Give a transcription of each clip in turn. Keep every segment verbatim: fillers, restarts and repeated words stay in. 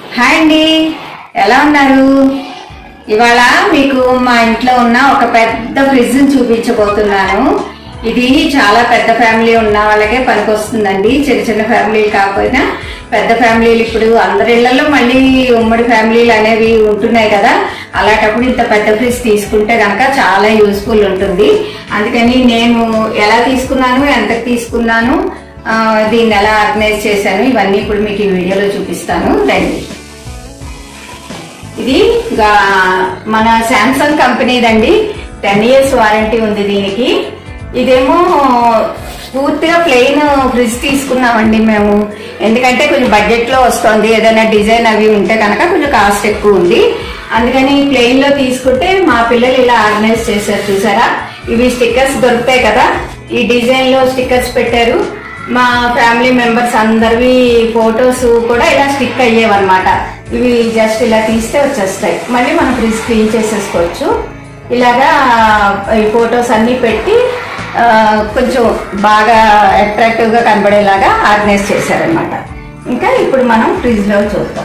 Hi అండి, ఎలా ఉన్నారు? ఇవాళ మీకు మా ఇంట్లో ఉన్న ఒక పెద్ద ఫ్రిడ్జ్ చూపించబోతున్నాను. ఇది చాలా పెద్ద ఫ్యామిలీ ఉన్న వాళ్ళకే పనికొస్తుందండి. చిన్న చిన్న ఫ్యామిలీలు కాకపోయినా పెద్ద ఫ్యామిలీలు, ఇప్పుడు అందరి ఇళ్లలో మళ్ళీ ఉమ్మడి ఫ్యామిలీలు అనేవి ఉంటున్నాయి కదా, అలాంటప్పుడు ఇంత పెద్ద ఫ్రిడ్జ్ తీసుకుంటే కనుక చాలా యూస్ఫుల్ ఉంటుంది. అందుకని నేను ఎలా తీసుకున్నాను, ఎంతకు తీసుకున్నాను, దీన్ని ఎలా ఆర్గనైజ్ చేశాను, ఇవన్నీ ఇప్పుడు మీకు ఈ వీడియోలో చూపిస్తాను. రండి. ఇది మన శాంసంగ్ కంపెనీదండి. టెన్ ఇయర్స్ వారంటీ ఉంది దీనికి. ఇదేమో పూర్తిగా ప్లెయిన్ ఫ్రిడ్జ్ తీసుకున్నామండి మేము, ఎందుకంటే కొంచెం బడ్జెట్ లో వస్తుంది. ఏదైనా డిజైన్ అవి ఉంటే కనుక కొంచెం కాస్ట్ ఎక్కువ ఉంది, అందుకని ప్లెయిన్ లో తీసుకుంటే మా పిల్లలు ఇలా ఆర్గనైజ్ చేశారు. చూసారా, ఇవి స్టిక్కర్స్ దొరుకుతాయి కదా, ఈ డిజైన్ లో స్టిక్కర్స్ పెట్టారు. మా ఫ్యామిలీ మెంబర్స్ అందరివి ఫొటోస్ కూడా ఇలా స్టిక్ అయ్యేవన్నమాట. ఇవి జస్ట్ ఇలా తీస్తే వచ్చేస్తాయి, మళ్ళీ మనం ఫ్రిడ్జ్ క్లీన్ చేసేసుకోవచ్చు. ఇలాగా ఈ ఫొటోస్ అన్ని పెట్టి కొంచెం బాగా అట్రాక్టివ్ గా కనబడేలాగా ఆర్గనైజ్ చేశారనమాట. ఇంకా ఇప్పుడు మనం ఫ్రిడ్జ్ లో చూద్దాం.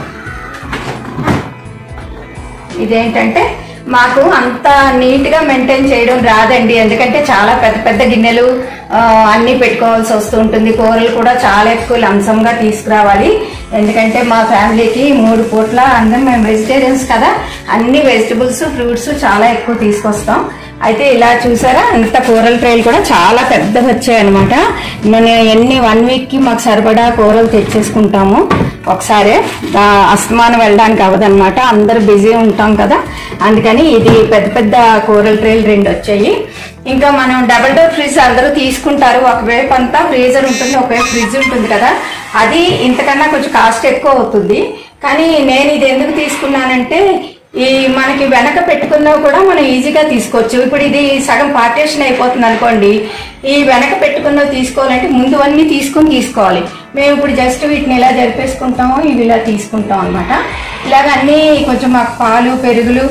ఇదేంటంటే మాకు అంత నీట్ గా మెయింటైన్ చేయడం రాదండి, ఎందుకంటే చాలా పెద్ద పెద్ద గిన్నెలు అన్ని పెట్టుకోవాల్సి వస్తూ ఉంటుంది. కూరలు కూడా చాలా ఎక్కువ లంసంగా తీసుకురావాలి, ఎందుకంటే మా ఫ్యామిలీకి మూడు పూట్ల అందరం మేము వెజిటేరియన్స్ కదా, అన్ని వెజిటబుల్స్ ఫ్రూట్స్ చాలా ఎక్కువ తీసుకొస్తాం. అయితే ఇలా చూసారా, ఇంత కూరల ట్రైలు కూడా చాలా పెద్దగా వచ్చాయన్నమాట. నేను ఎన్ని వన్ వీక్ కి మాకు సరిపడా కూరలు తెచ్చేసుకుంటాము ఒకసారి. అస్తమానం వెళ్ళడానికి అవ్వదన్నమాట, అందరు బిజీ ఉంటాం కదా, అందుకని ఇది పెద్ద పెద్ద కూరల ట్రైలు రెండు వచ్చాయి. ఇంకా మనం డబుల్ డోర్ ఫ్రిడ్జ్ అందరూ తీసుకుంటారు, ఒకవైపు అంతా ఫ్రీజర్ ఉంటుంది, ఒకవైపు ఫ్రిడ్జ్ ఉంటుంది కదా, అది ఇంతకన్నా కొంచెం కాస్ట్ ఎక్కువ అవుతుంది. కానీ నేను ఇది ఎందుకు తీసుకున్నానంటే, ఈ మనకి వెనక పెట్టుకున్నా కూడా మనం ఈజీగా తీసుకోవచ్చు. ఇప్పుడు ఇది సగం పార్టీషన్ అయిపోతుంది అనుకోండి, ఈ వెనక పెట్టుకున్నా తీసుకోవాలంటే ముందు అన్ని తీసుకుని తీసుకోవాలి. మేము ఇప్పుడు జస్ట్ వీటిని ఇలా జరిపేసుకుంటాము, ఇవి ఇలా తీసుకుంటాం అనమాట. ఇలాగ అన్ని కొంచెం మాకు పాలు పెరుగులు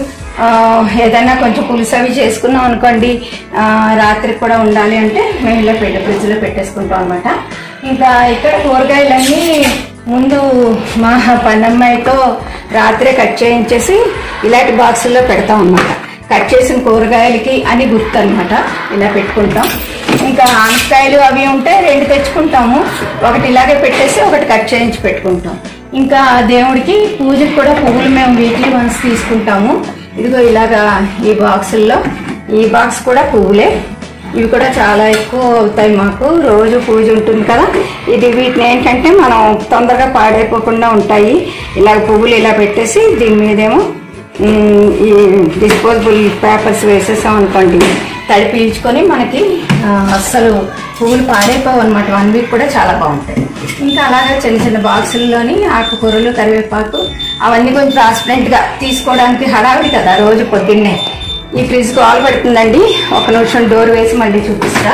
ఏదైనా కొంచెం పులుసు అవి చేసుకున్నాం అనుకోండి, రాత్రికి కూడా ఉండాలి అంటే మేము ఇలా పెద్ద ఫ్రిడ్జ్ లో పెట్టేసుకుంటాం అనమాట. ఇంకా ఇక్కడ కూరగాయలన్నీ ముందు మా పన్నమ్మాయితో రాత్రే కట్ చేయించేసి ఇలాంటి బాక్సుల్లో పెడతాం అనమాట. కట్ చేసిన కూరగాయలకి అని గుర్తు అనమాట, ఇలా పెట్టుకుంటాం. ఇంకా ఆనకాయలు అవి ఉంటే రెండు తెచ్చుకుంటాము, ఒకటి ఇలాగే పెట్టేసి ఒకటి కట్ చేయించి పెట్టుకుంటాం. ఇంకా దేవుడికి పూజకి కూడా పువ్వులు మేము వీక్లీ వన్స్ తీసుకుంటాము. ఇదిగో ఇలాగా ఈ బాక్సుల్లో, ఈ బాక్స్ కూడా పువ్వులే, ఇవి కూడా చాలా ఎక్కువ అవుతాయి మాకు, రోజు పూజ ఉంటుంది కదా. ఇది వీటిని ఏంటంటే మనం తొందరగా పాడైపోకుండా ఉంటాయి. ఇలా పువ్వులు ఇలా పెట్టేసి దీని మీదేమో ఈ డిస్పోజబుల్ పేపర్స్ వేసేసాం అనుకోండి, తడి పీల్చుకొని మనకి అస్సలు పువ్వులు పాడైపోవు అనమాట. వన్ వీక్ కూడా చాలా బాగుంటాయి. ఇంకా అలాగే చిన్న చిన్న బాక్సుల్లోని ఆకుకూరలు, కరివేపాకు అవన్నీ కొంచెం ట్రాన్స్పరెంట్ గా తీసుకోవడానికి హడావిడి కదా రోజు పొద్దున్నే. ఈ ఫ్రిడ్జ్ కాల్ పెడుతుందండి, ఒక నిమిషం డోర్ వేసి మళ్ళీ చూపిస్తా.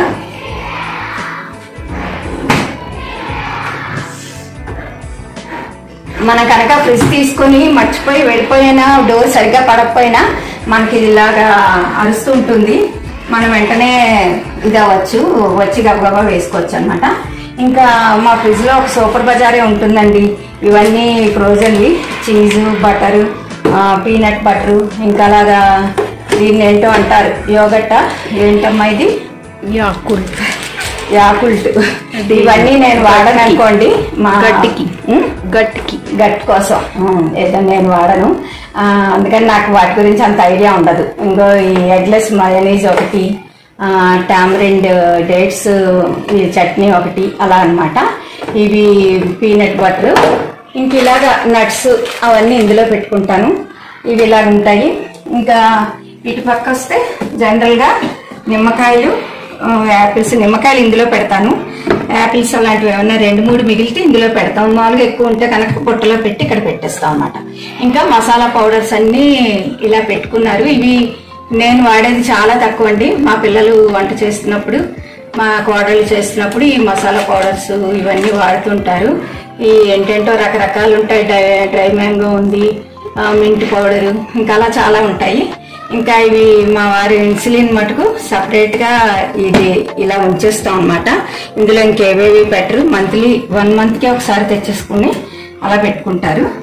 మన కనుక ఫ్రిడ్జ్ తీసుకుని మర్చిపోయి వెళ్ళిపోయినా, డోర్ సరిగ్గా పడకపోయినా మనకి ఇలాగా అరుస్తూ ఉంటుంది, మనం వెంటనే ఇది అవ్వచ్చు, వచ్చి గబగబా వేసుకోవచ్చు అనమాట. ఇంకా మా ఫ్రిడ్జ్ లో ఒక సూపర్ బజారే ఉంటుందండి. ఇవన్నీ ఫ్రోజన్వి, చీజు, బటరు, పీనట్ బటరు, ఇంకా అలాగా దీన్ని ఏంటో అంటారు, యోగట్ట ఏంటమ్మా ఇది, యాకుల్ట్ యాకుల్ట్ ఇవన్నీ నేను వాడను అనుకోండి, మా గట్టికి గట్టికి గట్ కోసం ఏదో నేను వాడను, అందుకని నాకు వాటి గురించి అంత ఐడియా ఉండదు. ఇంకో ఈ ఎగ్లెస్ మయోనీస్ ఒకటి, టామరిండ్ డేట్స్ చట్నీ ఒకటి, అలా అనమాట. ఇవి పీనట్ బటర్, ఇంక ఇలాగా నట్స్ అవన్నీ ఇందులో పెట్టుకుంటాను. ఇవి ఇలాగ ఉంటాయి. ఇంకా ఇటు పక్క వస్తే జనరల్ గా నిమ్మకాయలు, యాపిల్స్, నిమ్మకాయలు ఇందులో పెడతాను. యాపిల్స్ అలాంటివి ఏమన్నా రెండు మూడు మిగిలితే ఇందులో పెడతాం. మామూలుగా ఎక్కువ ఉంటే కనుక పొట్టలో పెట్టి ఇక్కడ పెట్టేస్తాం అన్నమాట. ఇంకా మసాలా పౌడర్స్ అన్ని ఇలా పెట్టుకున్నారు. ఇవి నేను వాడేది చాలా తక్కువ అండి. మా పిల్లలు వంట చేస్తున్నప్పుడు, మా కోడలు చేస్తున్నప్పుడు ఈ మసాలా పౌడర్స్ ఇవన్నీ వాడుతుంటారు. ఈ ఏంటంటో రకరకాలు ఉంటాయి, డ్రై డ్రై మ్యాంగో ఉంది, మింట్ పౌడరు, ఇంకా అలా చాలా ఉంటాయి. ఇంకా ఇవి మా వారి ఇన్సులిన్ మటుకు సపరేట్ గా ఇది ఇలా ఉంచేస్తాం అన్నమాట. ఇందులో ఇంకేవేవి పెట్టరు, మంత్లీ వన్ మంత్ కి ఒకసారి తెచ్చేసుకుని అలా పెట్టుకుంటారు.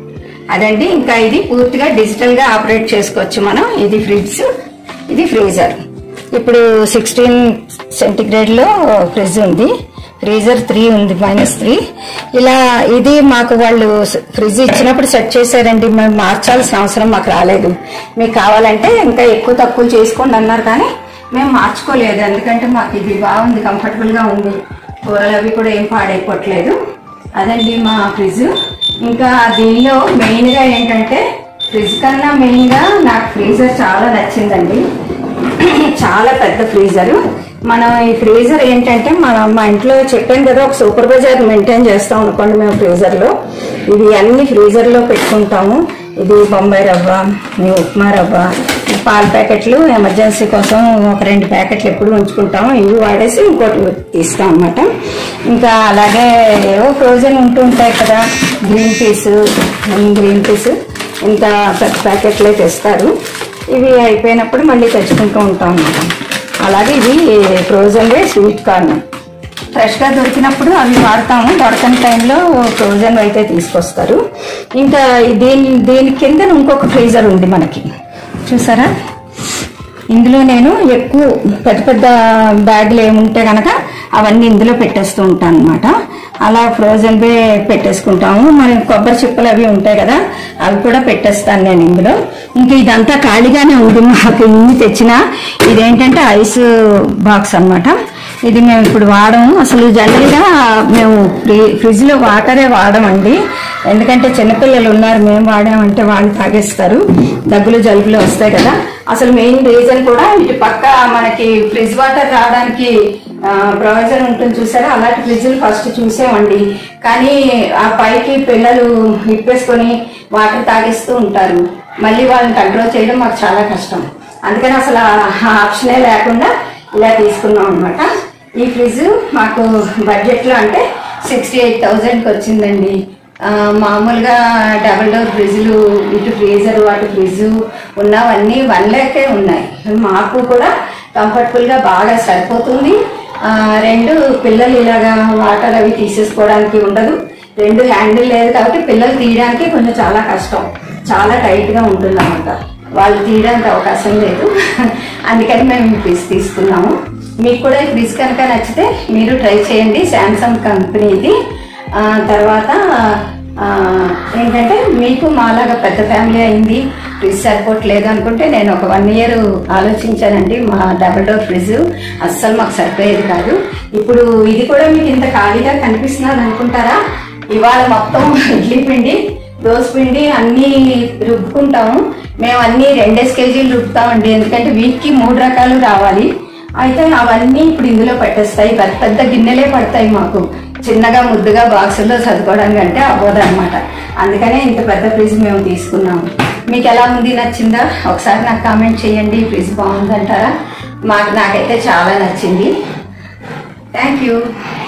అదండి. ఇంకా ఇది పూర్తిగా డిజిటల్ గా ఆపరేట్ చేసుకోవచ్చు మనం. ఇది ఫ్రిడ్జ్, ఇది ఫ్రీజర్. ఇప్పుడు సిక్స్టీన్ సెంటిగ్రేడ్ లో ఫ్రిడ్జ్ ఉంది, ఫ్రీజర్ త్రీ ఉంది, మైనస్ త్రీ. ఇలా ఇది మాకు వాళ్ళు ఫ్రిడ్జ్ ఇచ్చినప్పుడు సెట్ చేశారండి. మేము మార్చాల్సిన అవసరం మాకు రాలేదు. మీకు కావాలంటే ఇంకా ఎక్కువ తక్కువ చేసుకోండి అన్నారు, కానీ మేము మార్చుకోలేదు. ఎందుకంటే మాకు ఇది బాగుంది, కంఫర్టబుల్ గా ఉంది. కూరలు అవి కూడా ఏం పాడైపోవట్లేదు. అదండి మా ఫ్రిడ్జ్. ఇంకా దీనిలో మెయిన్ గా ఏంటంటే, ఫ్రిడ్జ్ కన్నా మెయిన్ గా నాకు ఫ్రీజర్ చాలా నచ్చిందండి. చాలా పెద్ద ఫ్రీజరు. మనం ఈ ఫ్రీజర్ ఏంటంటే, మన మా ఇంట్లో చెప్పాను కదా, ఒక సూపర్ బజార్ మెయింటైన్ చేస్తాం అనుకోండి మేము ఫ్రీజర్ లో. ఇవి అన్ని ఫ్రీజర్ లో పెట్టుకుంటాము. ఇది బొంబాయి రవ్వ, ఉప్మా రవ్వ, పాల ప్యాకెట్లు ఎమర్జెన్సీ కోసం ఒక రెండు ప్యాకెట్లు ఎప్పుడు ఉంచుకుంటాము. ఇవి వాడేసి ఇంకోటి తీస్తాం అన్నమాట. ఇంకా అలాగే ఏవో ఫ్రోజన్ ఉంటూ ఉంటాయి కదా, గ్రీన్ పీస్ గ్రీన్ పీస్ ఇంత పెద్ద ప్యాకెట్లే తెస్తారు. ఇవి అయిపోయినప్పుడు మళ్ళీ తెచ్చుకుంటూ ఉంటాం అన్నమాట. అలాగే ఇది ఫ్రోజన్వే స్వీట్ కార్న్ ఫ్రెష్గా దొరికినప్పుడు అవి వాడతాము, దొరకని టైంలో ఫ్రోజన్ అయితే తీసుకొస్తారు. ఇంకా దీని దీని కింద ఇంకొక ఫ్రీజర్ ఉంది మనకి, చూసారా. ఇందులో నేను ఎక్కువ పెద్ద పెద్ద బ్యాగులు ఏముంటే కనుక అవన్నీ ఇందులో పెట్టేస్తూ ఉంటాను అనమాట. అలా ఫ్రోజన్ వే పెట్టేసుకుంటాము. మరి కొబ్బరి చిప్పలు అవి ఉంటాయి కదా, అవి కూడా పెట్టేస్తాను నేను ఇందులో. ఇంకా ఇదంతా ఖాళీగానే ఉంది మాకు. ఇన్ని తెచ్చినా ఇదేంటంటే ఐస్ బాక్స్ అనమాట. ఇది మేము ఇప్పుడు వాడము. అసలు జనరల్గా మేము ఫ్రీ ఫ్రిడ్జ్ లో వాటరే వాడమండి. ఎందుకంటే చిన్నపిల్లలు ఉన్నారు, మేము వాడామంటే వాళ్ళు తాగేస్తారు, దగ్గులు జలుబులు వస్తాయి కదా. అసలు మెయిన్ రీజన్ కూడా ఇటు పక్క మనకి ఫ్రిడ్జ్ వాటర్ రావడానికి ప్రొవిజన్ ఉంటుంది చూసారా, అలాంటి ఫ్రిడ్జ్లు ఫస్ట్ చూసామండి. కానీ ఆ పైకి పిల్లలు ఇప్పేసుకొని వాటర్ తాగేస్తూ ఉంటారు. మళ్ళీ వాళ్ళని కంట్రోల్ చేయడం మాకు చాలా కష్టం. అందుకని అసలు ఆప్షనే లేకుండా ఇలా తీసుకున్నాం అనమాట. ఈ ఫ్రిడ్జ్ మాకు బడ్జెట్ లో అంటే సిక్స్టీ ఎయిట్ థౌజండ్కి వచ్చిందండి. మామూలుగా డబుల్ డోర్ ఫ్రిడ్జ్లు, ఇటు ఫ్రీజర్ అటు ఫ్రిడ్జ్ ఉన్నవన్నీ వన్ ల్యాకే ఉన్నాయి. మాకు కూడా కంఫర్టబుల్ గా బాగా సరిపోతుంది. రెండు పిల్లలు ఇలాగా వాటర్ అవి తీసేసుకోవడానికి ఉండదు, రెండు హ్యాండిల్ లేదు కాబట్టి పిల్లలు తీయడానికి కొంచెం చాలా కష్టం, చాలా టైట్ గా ఉంటుంది అన్నమాట. వాళ్ళు తీయడానికి అవకాశం లేదు. అందుకని మేము ఈ ఫ్రిడ్జ్ తీసుకున్నాము. మీకు కూడా ఈ ఫ్రిడ్జ్ కనుక నచ్చితే మీరు ట్రై చేయండి. శాంసంగ్ కంపెనీ ఇది. తర్వాత ఏంటంటే, మీకు మాలాగా పెద్ద ఫ్యామిలీ అయింది, ఫ్రిడ్జ్ సరిపోవట్లేదు అనుకుంటే నేను ఒక వన్ ఇయర్ ఆలోచించానండి. మా డబుల్ డోర్ ఫ్రిడ్జ్ అస్సలు మాకు సరిపోయేది కాదు. ఇప్పుడు ఇది కూడా మీకు ఇంత ఖాళీగా కనిపిస్తున్నది అనుకుంటారా? ఇవాళ మొత్తం ఇడ్లీ పిండి, దోశ పిండి అన్నీ రుబ్బుకుంటాము. మేము అన్ని రెండేసి కేజీలు రుబ్బుతామండి, ఎందుకంటే వీక్కి మూడు రకాలు రావాలి. అయితే అవన్నీ ఇప్పుడు ఇందులో పెట్టేస్తాయి. పెద్ద పెద్ద గిన్నెలే పడతాయి మాకు. చిన్నగా ముద్దుగా బాక్సుల్లో చదువుకోవడానికి అంటే అవ్వదు అనమాట. అందుకనే ఇంత పెద్ద ఫ్రిడ్జ్ మేము తీసుకున్నాము. మీకు ఎలా ఉంది, నచ్చిందా? ఒకసారి నాకు కామెంట్ చేయండి. ఫ్రిడ్జ్ బాగుందంటారా? మాకు నాకైతే చాలా నచ్చింది. Thank you.